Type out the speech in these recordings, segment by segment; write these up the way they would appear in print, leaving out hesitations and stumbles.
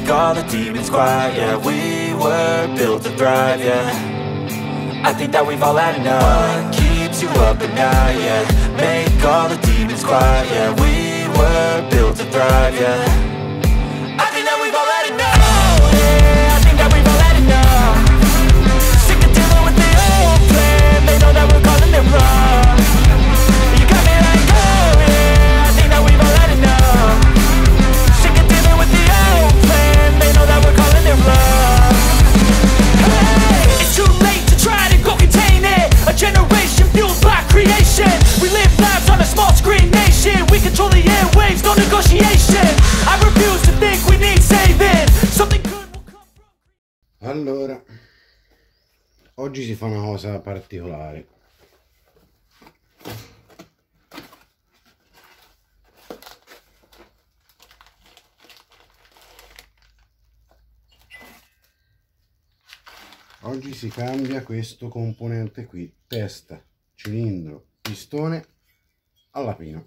make all the demons quiet. Yeah, we were built to thrive, yeah. I think that we've all had enough. What keeps you up at night, yeah. Make all the demons quiet, yeah. We were built to thrive, yeah. I think that we've all had enough, yeah. I think that we've all had enough. Sick of dealing with the old plan. They know that we're calling it wrong. You got me like, oh yeah. I think that we've all had enough. Sick of dealing with the old plan. They know that we're calling it wrong. Hey, it's too late to try to go contain it. A generation fueled by creation. We live lives on a small screen nation. We control the airwaves, no negotiation. I refuse to think we need saving. Something good will come from. Allora, oggi si fa una cosa particolare. Oggi si cambia questo componente qui, testa, cilindro, pistone alla pino.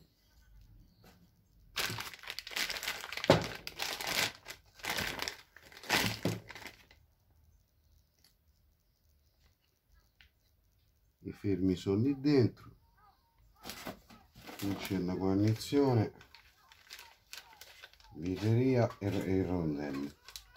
I fermi sono lì dentro, qui c'è la guarnizione, viteria e il rondello.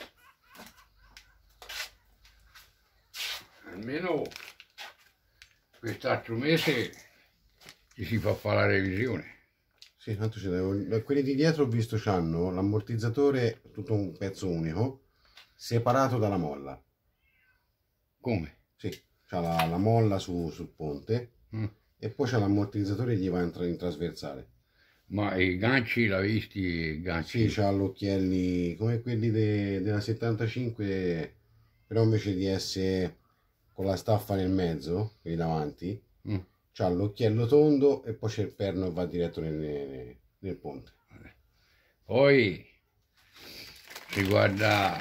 Almeno quest'altro mese ci si fa fare la revisione. Sì, tanto quelli di dietro ho visto c'hanno l'ammortizzatore tutto un pezzo unico, separato dalla molla. Come? Sì, c'ha la molla sul ponte e poi c'è l'ammortizzatore che gli va in trasversale. Ma i ganci, l'ha visti i ganci? Sì, c'ha gli occhielli come quelli della 75, però invece di essere con la staffa nel mezzo, quelli davanti, c'ha l'occhiello tondo e poi c'è il perno che va diretto nel ponte. Poi si guardo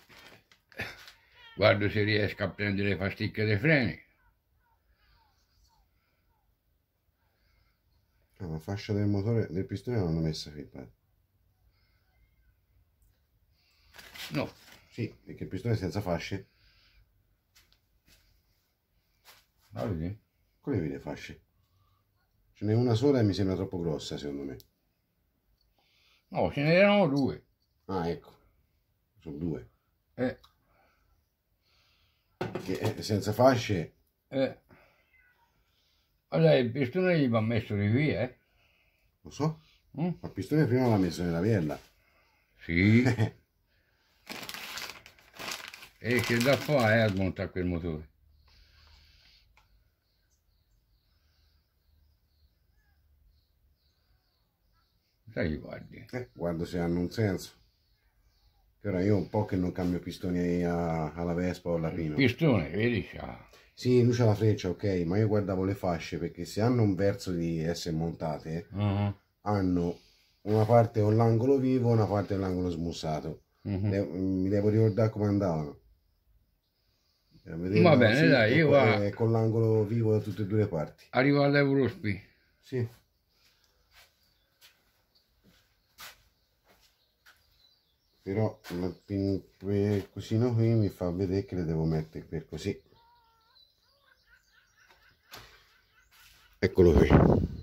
se riesco a prendere le pasticche dei freni. La fascia del motore del pistone l'hanno messa qui, padre. No. Sì, perché il pistone è senza fasce. La vedi? Come vedi le fasce? Ce n'è una sola e mi sembra troppo grossa, secondo me. No, ce n'erano due. Ah, ecco. Sono due. Che senza fasce. Allora il pistone gli va messo di qui, Lo so. Ma il pistone prima l'ha messo nella viella. Sì. E che da fare a smontare quel motore? Sai, guardi. Guardo se hanno un senso. Che ora io un po' che non cambio pistoni alla Vespa o alla Pino. Pistone, vedi? Sì, lui c'ha la freccia, ok, ma io guardavo le fasce perché se hanno un verso di essere montate, hanno una parte con l'angolo vivo e una parte con l'angolo smussato. Mi devo ricordare come andavano. Va bene, dai, io va. Con l'angolo vivo da tutte e due le parti. Arriva all'Eurospi. Sì. Però il cosino qui mi fa vedere che le devo mettere per così. Eccolo qui.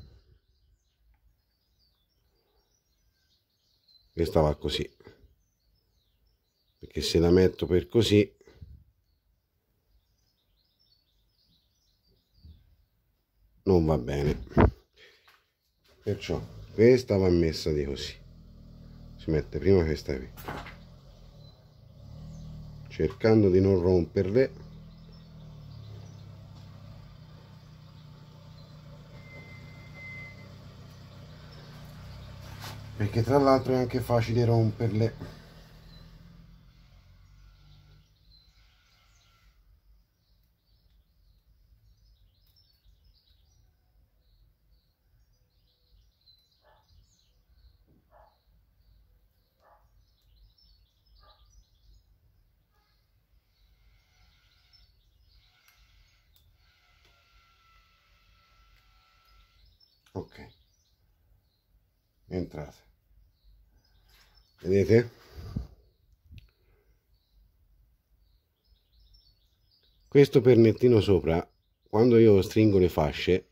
Questa va così. Perché se la metto per così non va bene. Perciò questa va messa di così. Si mette prima questa qui, cercando di non romperle, perché tra l'altro è anche facile romperle. Ok, entrate, vedete? questo pernettino sopra, quando io stringo le fasce,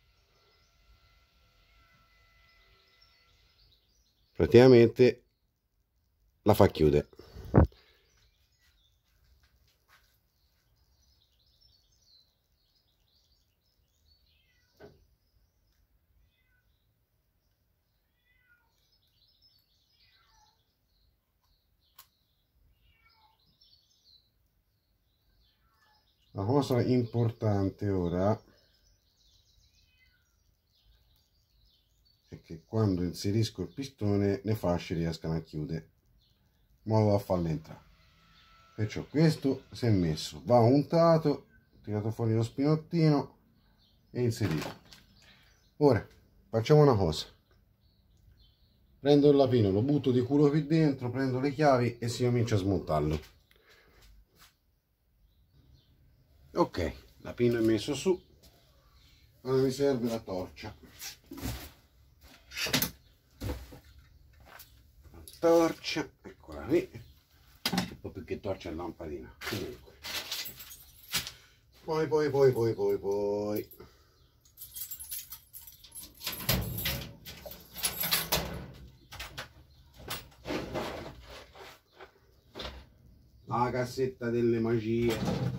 praticamente la fa chiudere. La cosa importante ora è che quando inserisco il pistone le fasce riescano a chiudere in modo da farle entrare. Perciò questo si è messo, va untato, tirato fuori lo spinottino e inserito. Ora facciamo una cosa: prendo il lapino, lo butto di culo qui dentro, prendo le chiavi e si comincia a smontarlo. Ok, lapino è messo su, ora mi serve la torcia. La torcia, eccola qui, un po' più che torcia è lampadina. Comunque. Poi. La cassetta delle magie.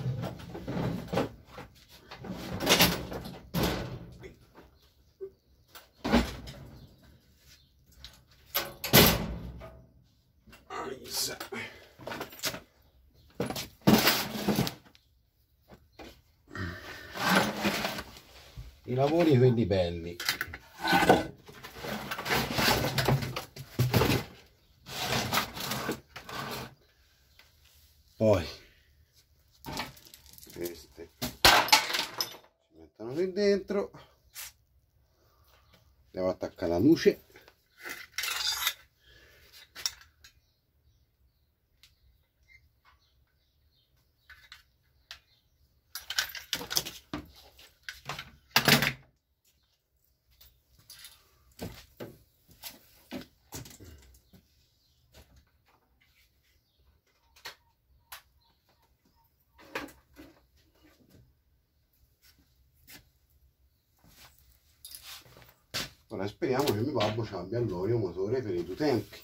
I lavori quelli belli. Poi queste si mettono qui dentro, devo attaccare la luce. Ora speriamo che mio babbo ci abbia l'olio motore per i due tempi.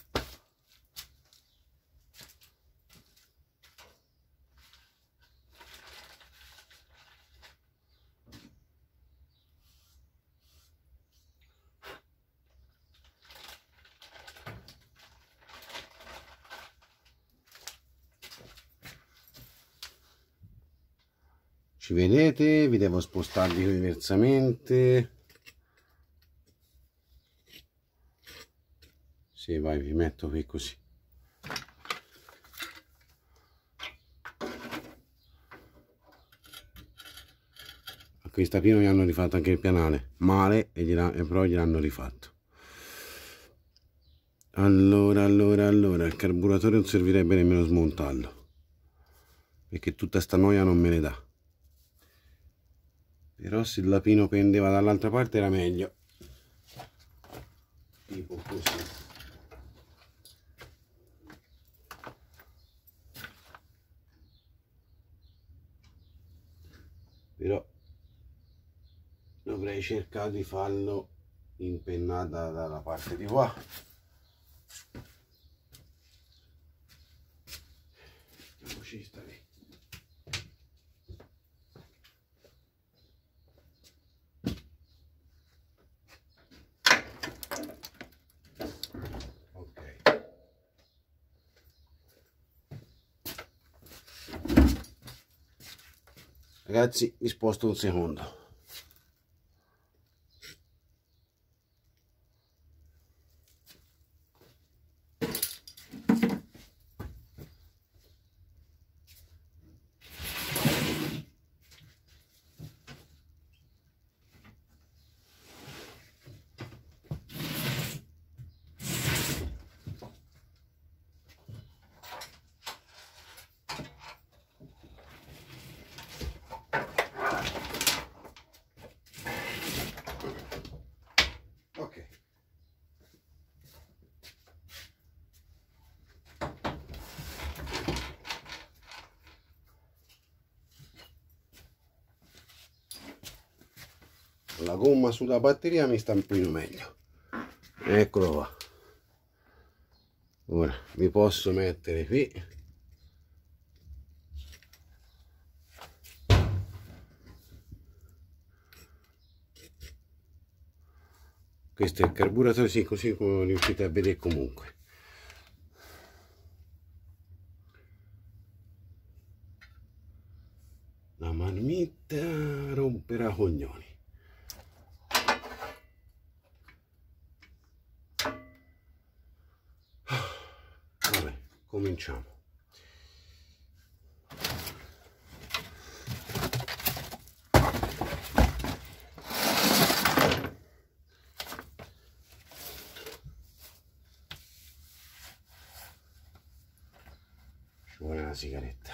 Ci vedete? Vi devo spostarli diversamente. Sì, vai, vi metto qui così. A questa pieno gli hanno rifatto anche il pianale, male, però gliel'hanno rifatto. Allora, il carburatore non servirebbe nemmeno smontarlo, perché tutta sta noia non me ne dà. Però se il lapino pendeva dall'altra parte era meglio. Tipo così. Però dovrei cercare di farlo impennata dalla parte di qua. Mettiamoci sta lì. Ok. Ragazzi, vi sposto un secondo. la gomma sulla batteria mi sta un po' meglio. Eccolo qua. Ora mi posso mettere qui. Questo è il carburatore, sì, così come riuscite a vedere comunque. La marmitta romperà coglioni. Vabbè, cominciamo. Ci vuole una sigaretta.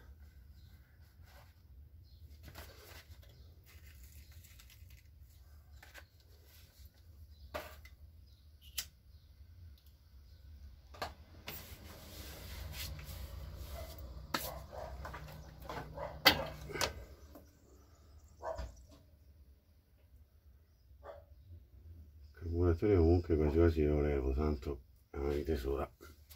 Il carburatore comunque quasi quasi lo levo, tanto è una vite sola.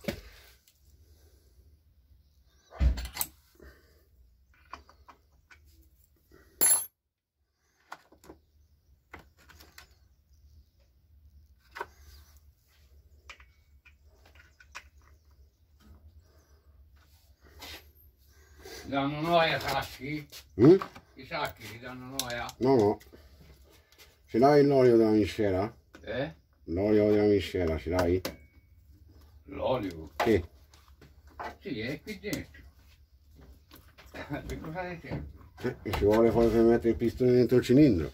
Danno noia sacchi? Mm? I sacchi ti danno noia? No, no. Ce l'hai l'olio della miscela? Eh? L'olio della miscela, ce l'hai? L'olio? Sì. Sì, è qui dentro. Che cosa ne c'è? Ci vuole poi per mettere il pistone dentro il cilindro.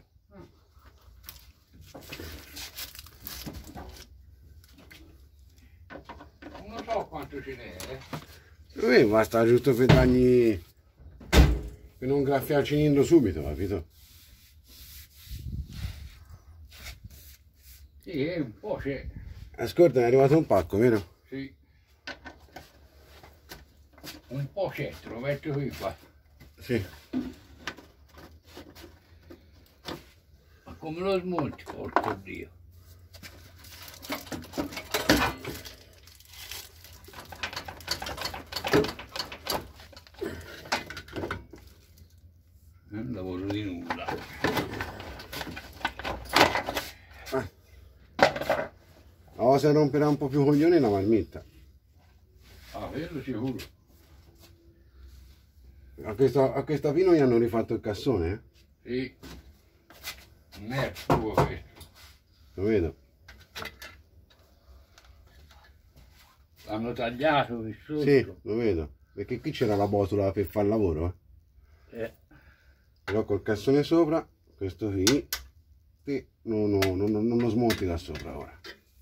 Non so quanto ce n'è. Basta giusto per dargli, per non graffiare il cilindro subito, capito? Sì, un po' c'è. Ascolta, è arrivato un pacco, vero? Sì. Un po' c'è, te lo metto qui qua. Sì. Ma come lo smonti, porco Dio? È un lavoro di nulla. La cosa romperà un po' più coglione è la marmitta. Ah, quello sicuro. A questa fino gli hanno rifatto il cassone, Sì. Non è tuo questo. Lo vedo. L'hanno tagliato qui sotto. Sì, lo vedo. Perché qui c'era la botola per fare il lavoro, Però col cassone sopra, questo qui, non lo smonti da sopra ora.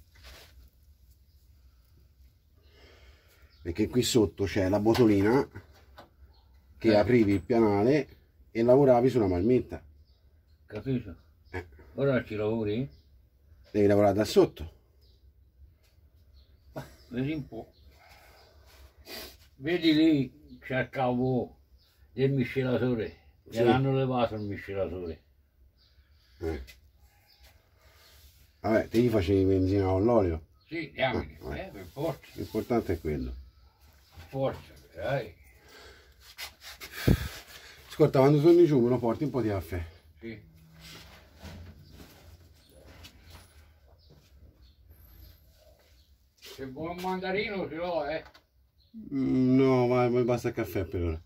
Perché qui sotto c'è la botolina che aprivi il pianale e lavoravi sulla marmitta. Capito? Ora ci lavori? Devi lavorare da sotto. Vedi un po'. Vedi lì c'è il cavo del miscelatore. Sì. Gliel'hanno levato il miscelatore. Vabbè, te gli facevi benzina con l'olio. Sì, diamine, per forza. L'importante è quello. Per forza, dai. Ascolta, quando torni giù me lo porti un po' di caffè. Sì. Se vuoi un mandarino ce l'ho, No, ma mi basta il caffè per ora.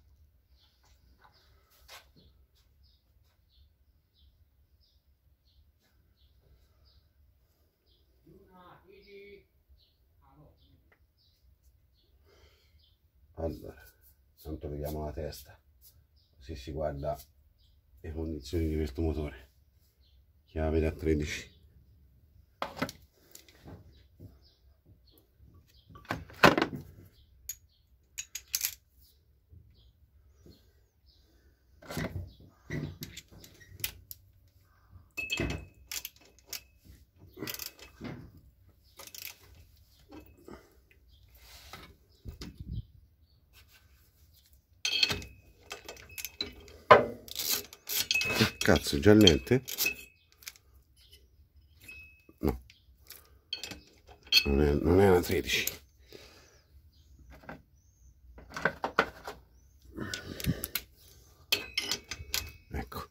Allora, tanto vediamo la testa, così si guarda le condizioni di questo motore. Chiave da 13. Cazzo, già il lente? non è una 13. Ecco.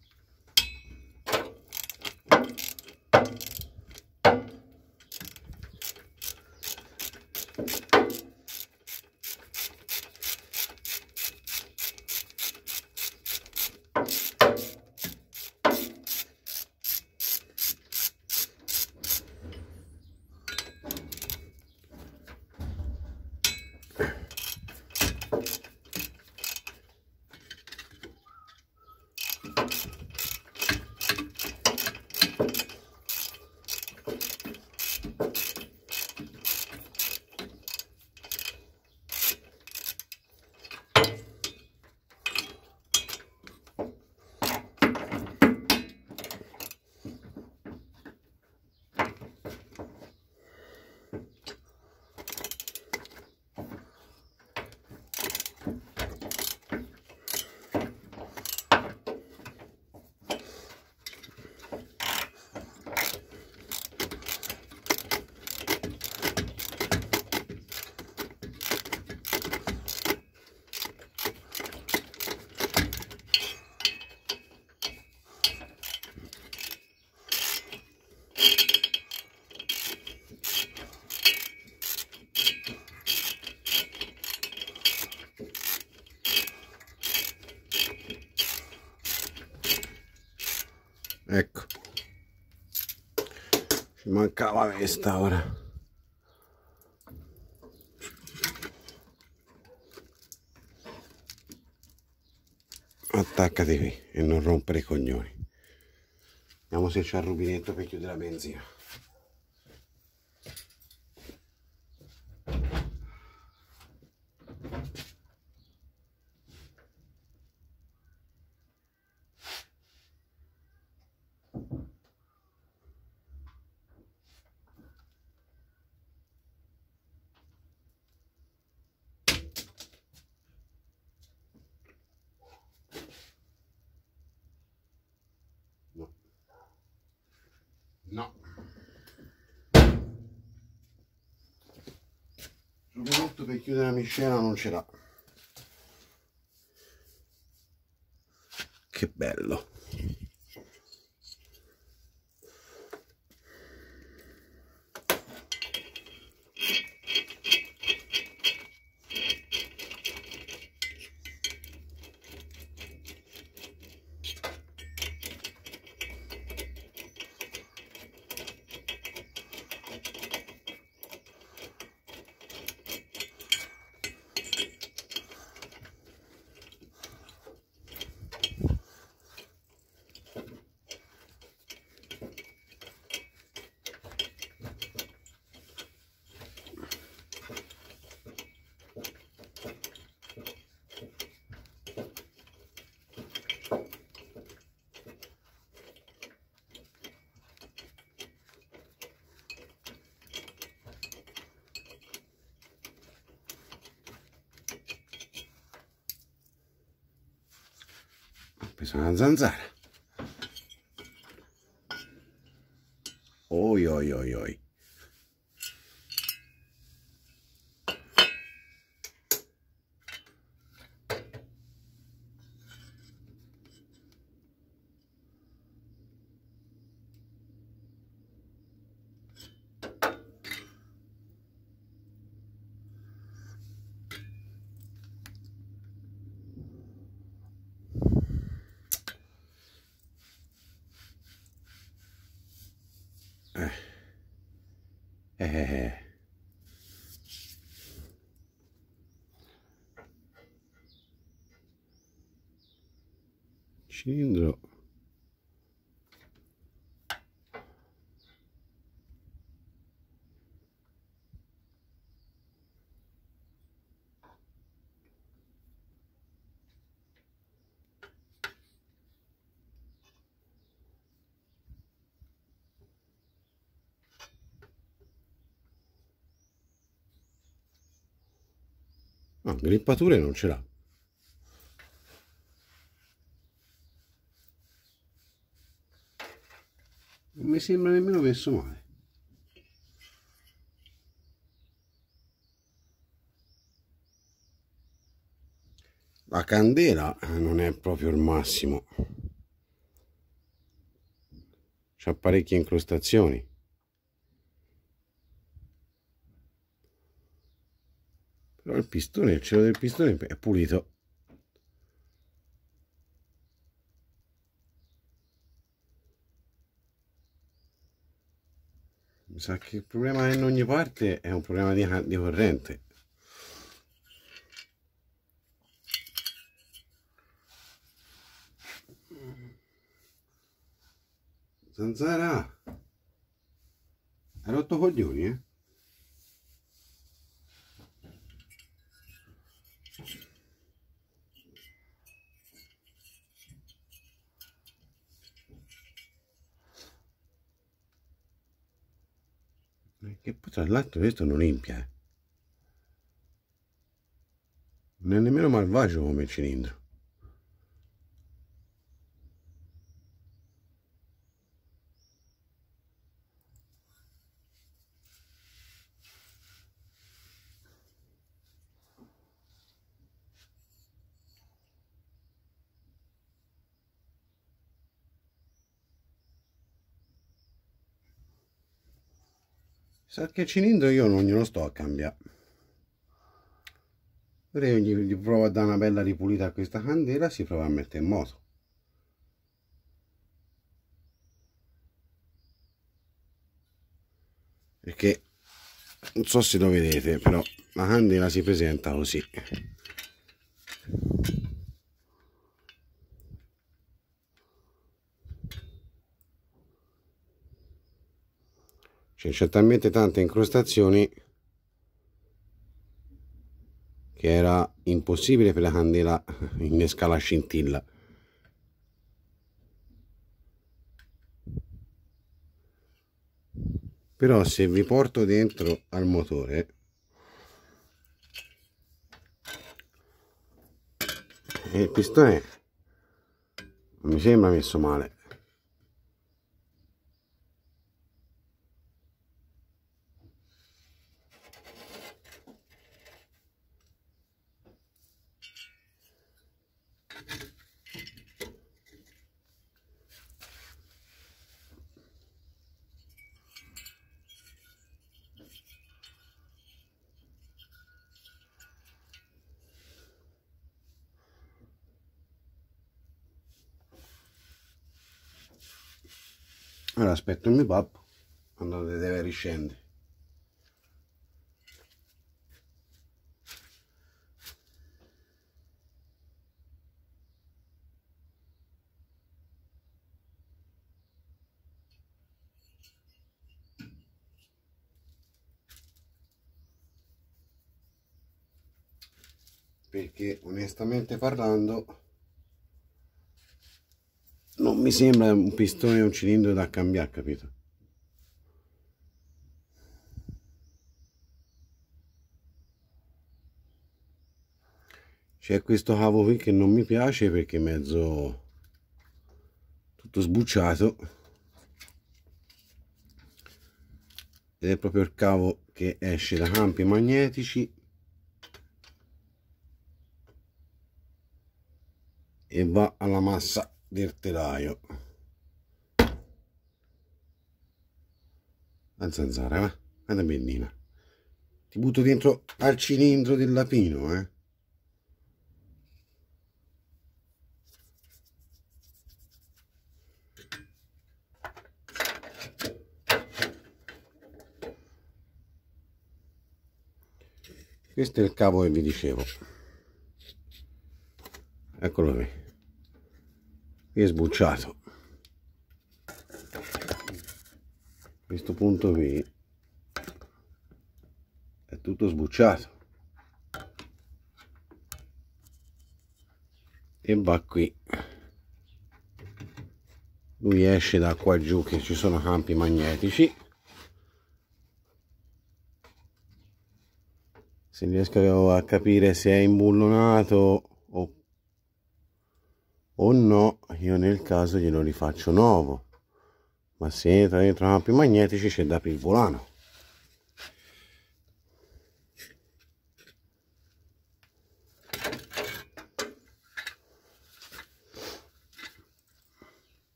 Ecco, ci mancava questa ora. Attaccati qui e non rompere i coglioni. Vediamo se c'è il rubinetto per chiudere la benzina. No. Rubinetto per chiudere la miscela non ce l'ha. Che bello. Ho preso una zanzara. Oi oi oi oi. Eh. Cilindro. No, grippature non ce l'ha. Non mi sembra nemmeno messo male. la candela non è proprio il massimo, c'ha parecchie incrostazioni. Però il pistone, il cielo del pistone è pulito. Mi sa che il problema in ogni parte è un problema di corrente. Zanzara, hai rotto coglioni, eh? Che poi tra l'altro questo non limpia, non è nemmeno malvagio come cilindro. Sa che cilindro io non glielo sto a cambiare. Ora io gli provo a dare una bella ripulita a questa candela, si prova a mettere in moto. Perché non so se lo vedete, però la candela si presenta così. Cioè, c'è talmente tante incrostazioni che era impossibile per la candela innescare la scintilla. Però se vi porto dentro al motore, il pistone non mi sembra messo male. Ora aspetto il mio babbo quando deve riscendere. Perché onestamente parlando non mi sembra un pistone o un cilindro da cambiare, capito? C'è questo cavo qui che non mi piace perché è mezzo tutto sbucciato ed è proprio il cavo che esce da campi magnetici e va alla massa del telaio. La zanzara, va? Guarda bellina. Ti butto dentro al cilindro del lapino, eh? Questo è il cavo che vi dicevo. Eccolo qui. Qui è sbucciato. Questo punto qui è tutto sbucciato e va qui. Lui esce da qua giù che ci sono campi magnetici. Se riesco a capire se è imbullonato o no, io nel caso glielo rifaccio nuovo. Ma se entra dentro campi magnetici c'è da aprire il volano.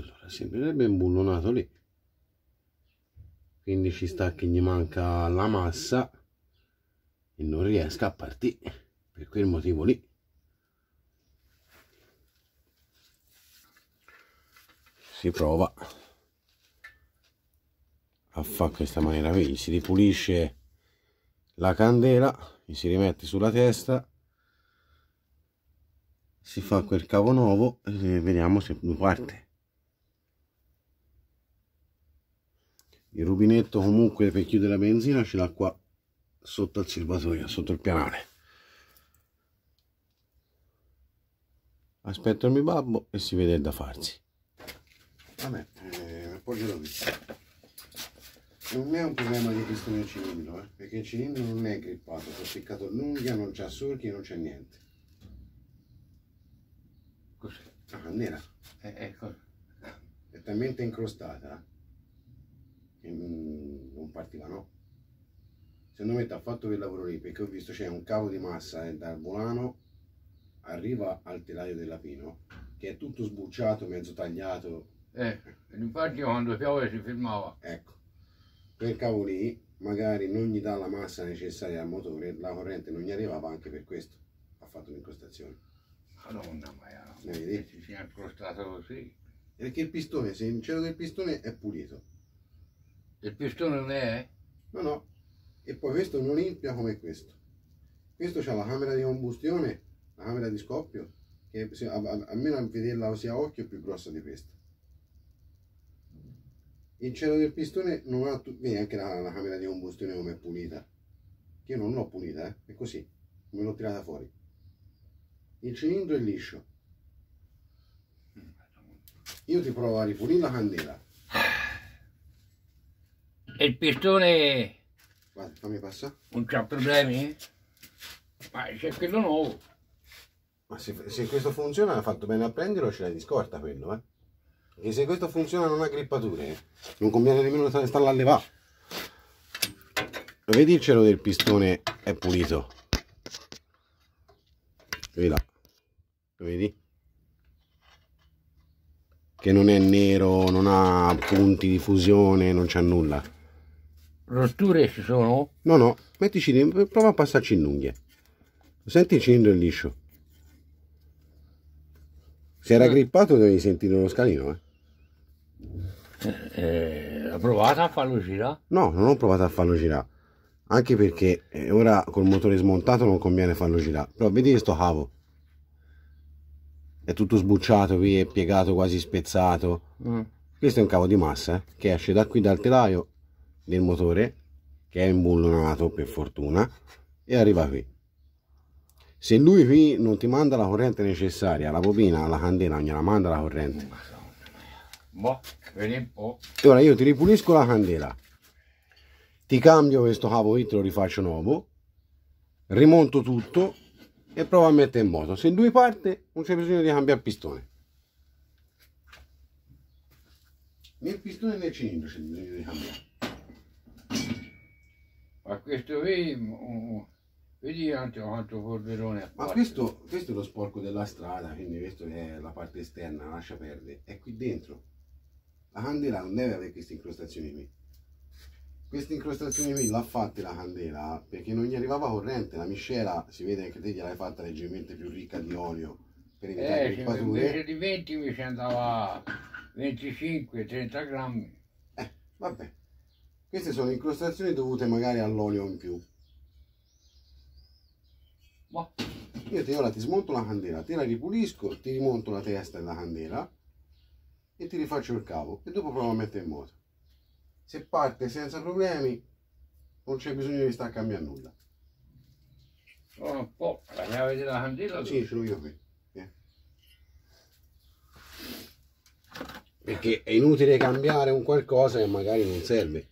Allora, sembrerebbe imbullonato lì, quindi ci sta che gli manca la massa e non riesca a partire per quel motivo lì. Si prova a fare questa maniera, vedi, si ripulisce la candela, gli si rimette sulla testa, si fa quel cavo nuovo e vediamo se lui parte. Il rubinetto comunque per chiudere la benzina ce l'ha qua sotto al serbatoio, sotto il pianale. Aspetto il mio babbo e si vede da farsi. Vabbè, appoggialo qui. Non è un problema di pistone cilindro, perché il cilindro non è grippato, ho spiccato l'unghia, non c'ha solchi, non c'è niente. Cos'è? La candela Ecco. è talmente incrostata che non partiva, no? Secondo me ti ha fatto quel lavoro lì, perché ho visto c'è un cavo di massa e dal volano arriva al telaio della Pino, che è tutto sbucciato, mezzo tagliato. Infatti quando piove si filmava. Ecco, quel cavo lì magari non gli dà la massa necessaria al motore, la corrente non gli arrivava, anche per questo ha fatto l'incrostazione. Madonna mia, vedi? si sia incrostato così. Perché il pistone, se il cielo del pistone è pulito. Il pistone non è? No, no. E poi questo non limpia come questo. Questo c'ha la camera di combustione, la camera di scoppio, che almeno a vederla sia a occhio è più grossa di questa. Il cielo del pistone non ha, vedi anche la camera di combustione come è pulita. Che io non l'ho pulita, è così, me l'ho tirata fuori. Il cilindro è liscio. Io ti provo a ripulire la candela. E il pistone Guarda, fammi passare. non c'ha problemi? Ma c'è quello nuovo. Ma se questo funziona, ha fatto bene a prenderlo, ce l'hai di scorta quello, E se questo funziona non ha grippature, non conviene nemmeno starla a levare. Vedi il cielo del pistone è pulito. Vedi là. Lo vedi? Che non è nero, non ha punti di fusione, non c'ha nulla. Rotture ci sono? No, no, mettici dentro, prova a passarci in unghie. Senti il cilindro è liscio. Se era grippato devi sentire lo scalino, Ha provato a farlo girare? No, non ho provato a farlo girare. Anche perché ora col motore smontato non conviene farlo girare. Però vedi sto cavo. È tutto sbucciato qui, è piegato, quasi spezzato. Questo è un cavo di massa che esce da qui dal telaio del motore, che è imbullonato per fortuna, e arriva qui. Se lui qui non ti manda la corrente necessaria, la bobina, la candela non gliela manda la corrente. Boh, vedi un po'. E ora io ti ripulisco la candela, ti cambio questo cavo qui, te lo rifaccio nuovo, rimonto tutto e provo a mettere in moto. Se lui parte non c'è bisogno di cambiare pistone. Né il pistone né il cilindro c'è bisogno di cambiare. Ma questo qui, vedi quanto polverone ha. Ma questo è lo sporco della strada, quindi questo è la parte esterna, lascia perdere. È qui dentro. La candela non deve avere queste incrostazioni qui. Queste incrostazioni qui l'ha fatte la candela perché non gli arrivava corrente. La miscela si vede che te gliel'hai fatta leggermente più ricca di olio per evitare grippature. Invece di 20 mi ci andava 25-30 grammi. Vabbè. Queste sono incrostazioni dovute magari all'olio in più. Boh. Io ora ti smonto la candela, te la ripulisco, ti rimonto la testa della candela e ti rifaccio il cavo e dopo provo a mettere in moto. Se parte senza problemi non c'è bisogno di stare a cambiare nulla. Un po', la chiave della candela? Sì, ce l'ho io qui. Perché è inutile cambiare un qualcosa che magari non serve.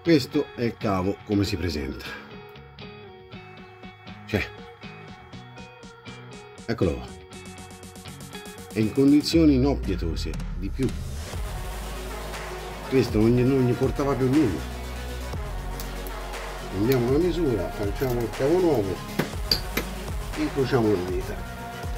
Questo è il cavo come si presenta, cioè eccolo qua, è in condizioni non pietose, di più, questo non gli portava più nulla. Prendiamo la misura, facciamo il cavo nuovo, incrociamo le dita.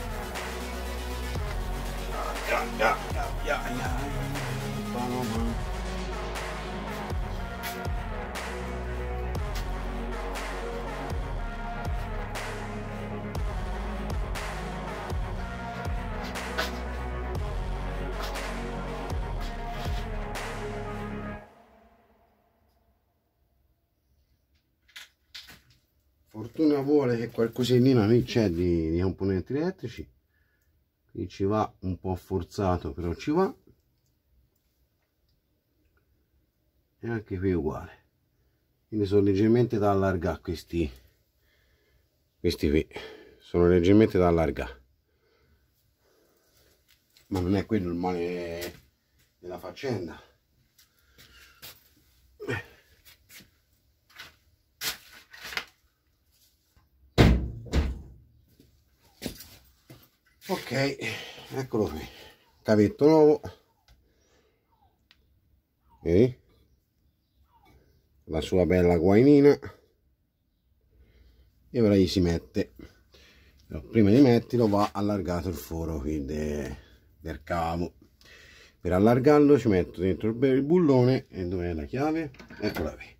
Fortuna vuole che qualcosina lì c'è di componenti elettrici, qui ci va un po' forzato, però ci va, e anche qui uguale, quindi sono leggermente da allargare questi qui sono leggermente da allargare, ma non è quello il male della faccenda. Ok, eccolo qui, cavetto nuovo, e la sua bella guainina, e ora gli si mette. Però prima di metterlo va allargato il foro qui del cavo. Per allargarlo ci metto dentro il bullone, e dov'è la chiave? Eccola qui.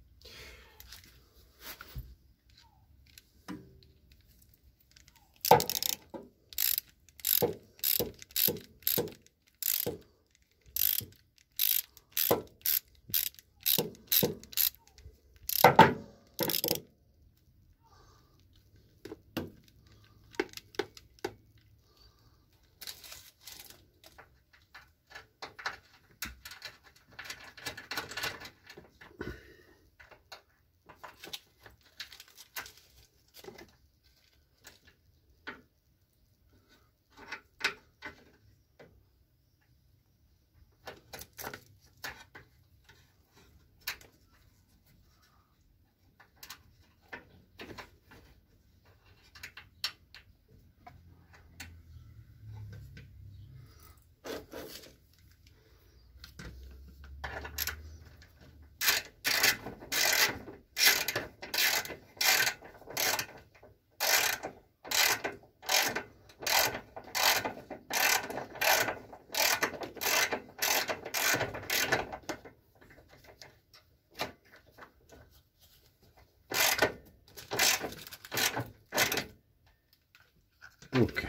Ok,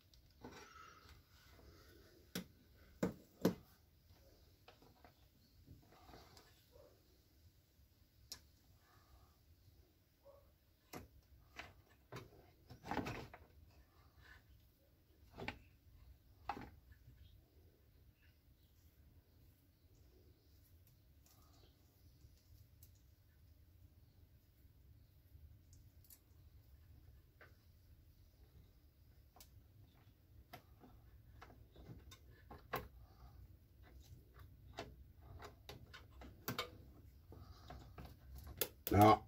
no,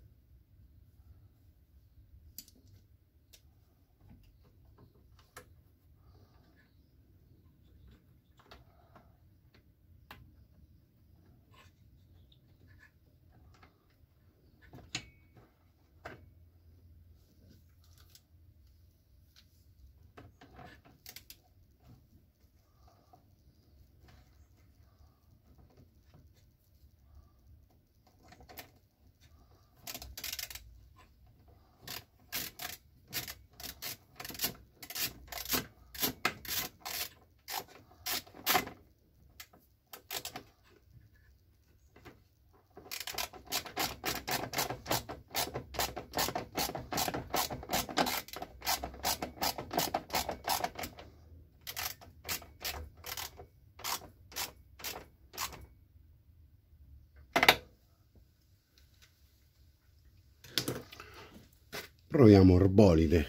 proviamo orbolide.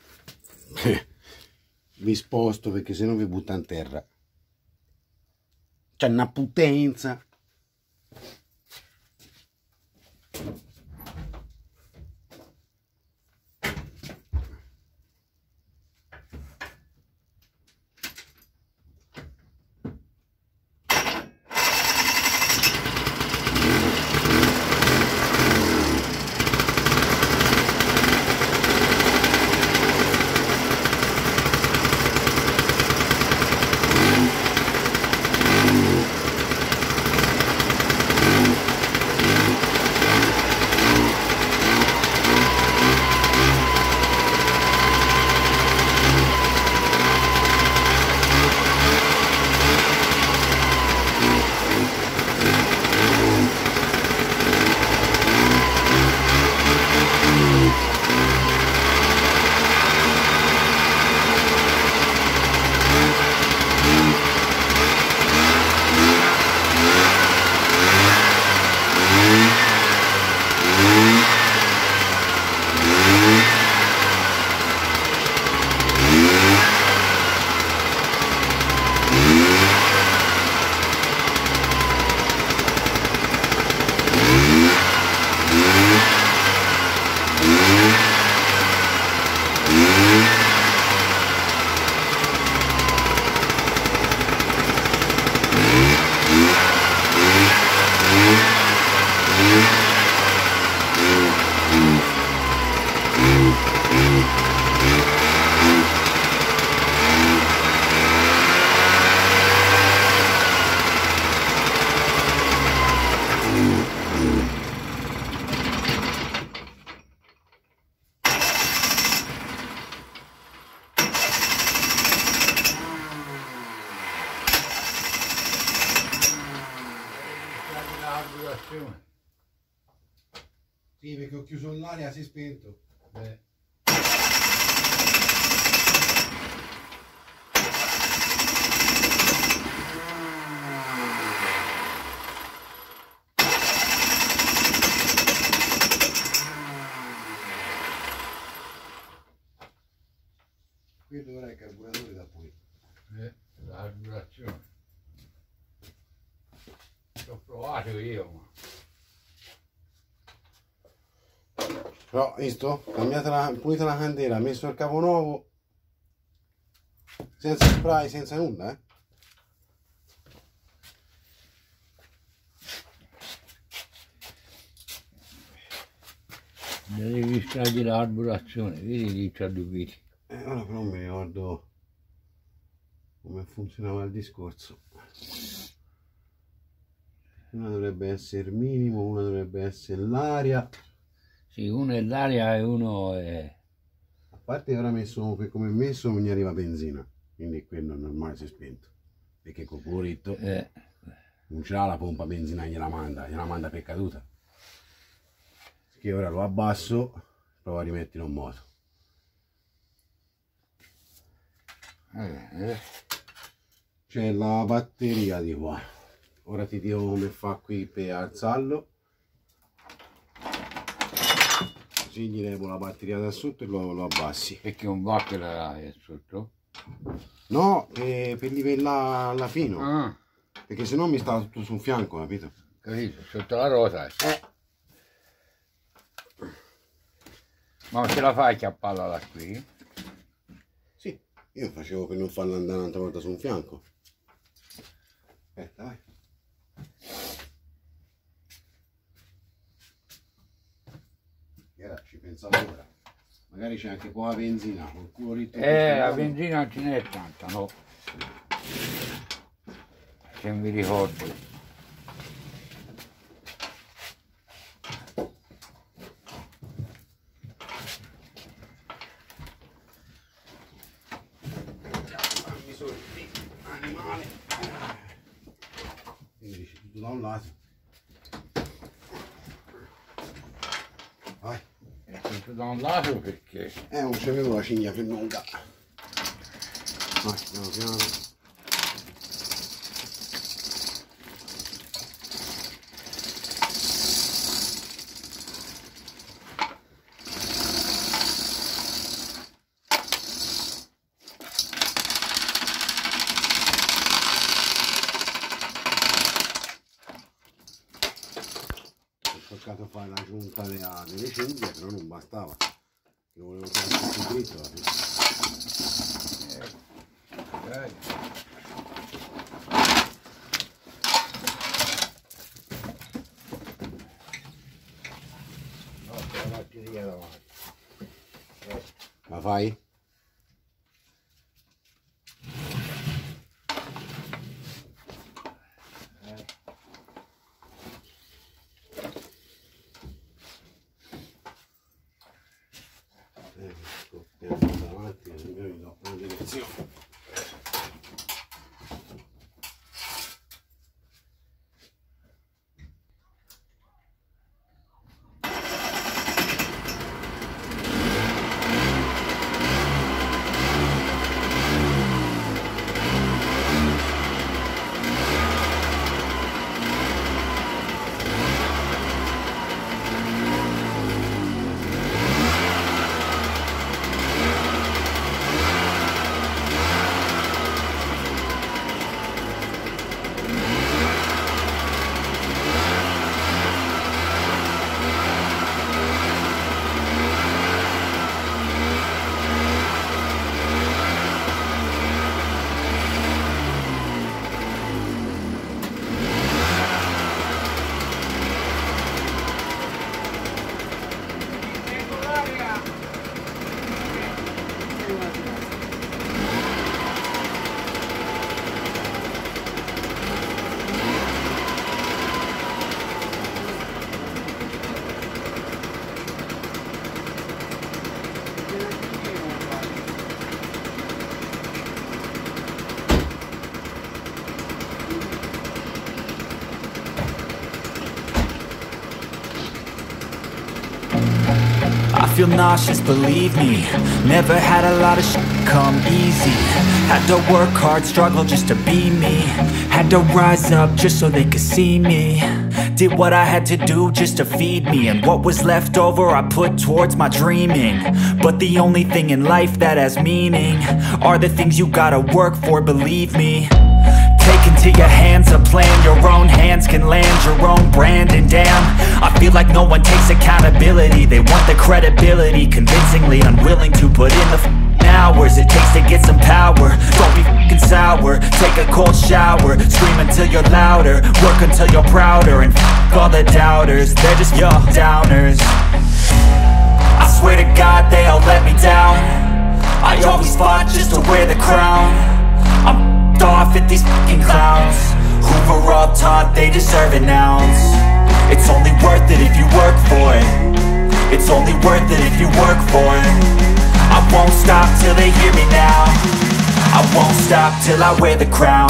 Vi sposto perché sennò vi butta in terra. C'è una potenza. lavorazione. Sì, perché ho chiuso l'aria, si è spento. Quello ora è il carburatore da pulire. La carburazione. L'ho provato io, ma... Però, visto? Pulita la candela, messo il capo nuovo, senza spray, senza nulla, eh? Devi stare la carburazione, vedi lì c'ha due viti. Ora però non mi ricordo come funzionava il discorso. Una dovrebbe essere il minimo, una dovrebbe essere l'aria. Sì, uno è l'aria e uno è... A parte che ora messo come messo non gli arriva benzina, quindi quello è normale si è spento. Perché col curetto non c'ha la pompa benzina, gliela manda per caduta. Che ora lo abbasso, provo a rimetterlo in moto. C'è la batteria di qua. Ora ti dico come fa qui per alzarlo. Così gli levo la batteria da sotto e lo abbassi. Perché un va che la è sotto? No, per livellare fino. Ah, Perché sennò mi sta tutto sul fianco, capito? capito? Sotto la rosa. Ma ce la fai a chiapparla da qui? Sì, io facevo per non farla andare un'altra volta su un fianco. Aspetta, vai. E ora ci pensavo ora. Magari c'è anche poca benzina, col culo ritto. La benzina non ce n'è tanta, no. Se mi ricordo. Fammi sorti, animale. Quindi dici tutto da un lato. Vai. È tutto da un lato perché... Non c'avevo la cinghia più lunga. Vai, piano piano. Ho cercato di fare la giunta delle cinghie, però non bastava. Io volevo fare tutto dritto alla fine. No, c'è la batteria davanti. La fai? Scoppiamo davanti, io gli do una direzione. feel nauseous, believe me. Never had a lot of shit come easy. Had to work hard, struggle just to be me. Had to rise up just so they could see me. Did what I had to do just to feed me, and what was left over I put towards my dreaming. But the only thing in life that has meaning are the things you gotta work for, believe me. Take into your hands a plan, your own hands can land your own brand. And damn, I feel like no one takes accountability. They want the credibility, convincingly unwilling to put in the hours it takes to get some power. Don't be f***ing sour, take a cold shower. Scream until you're louder, work until you're prouder. And f*** all the doubters, they're just your downers. I swear to God they all let me down. I always fought just to wear the crown. I'm off at these fucking clowns who were all taught they deserve an ounce. It's only worth it if you work for it. It's only worth it if you work for it. I won't stop till they hear me now. I won't stop till I wear the crown.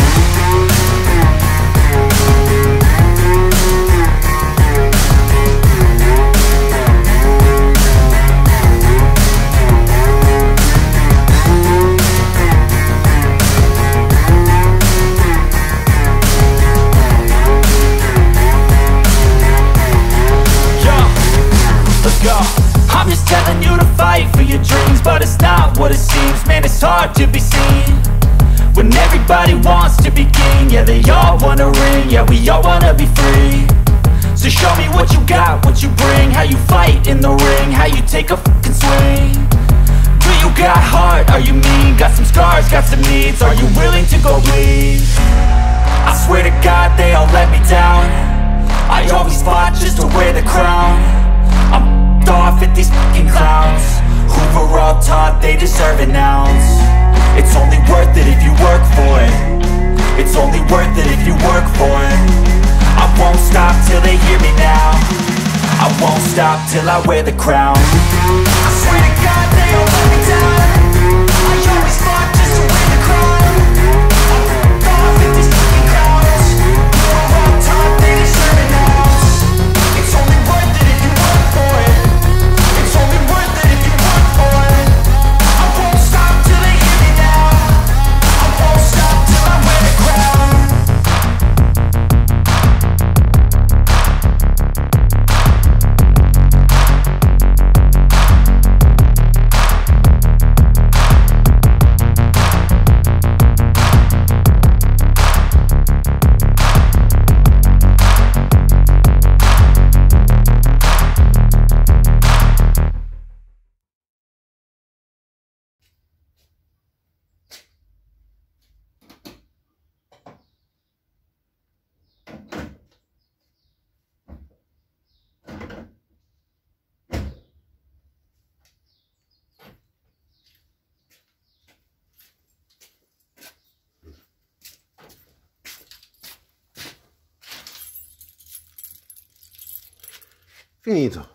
I'm just telling you to fight for your dreams, but it's not what it seems. Man, it's hard to be seen when everybody wants to be king. Yeah, they all wanna ring, yeah, we all wanna be free. So show me what you got, what you bring, how you fight in the ring, how you take a fucking swing. Do you got heart, are you mean? Got some scars, got some needs, are you willing to go bleed? I swear to God they all let me down. I always fought just to wear the crown. I'm off at these fucking clowns who were all taught they deserve an ounce. It's only worth it if you work for it. It's only worth it if you work for it. I won't stop till they hear me now. I won't stop till I wear the crown. I swear to God they all let me down. I always fought just to wear the crown. I'm off at these fucking clowns who were all taught they deserve an ounce. It's only worth it if you work for it. It's only worth it if you work for it. I won't stop till they hear me now. I won't stop till I wear the crown. Finito.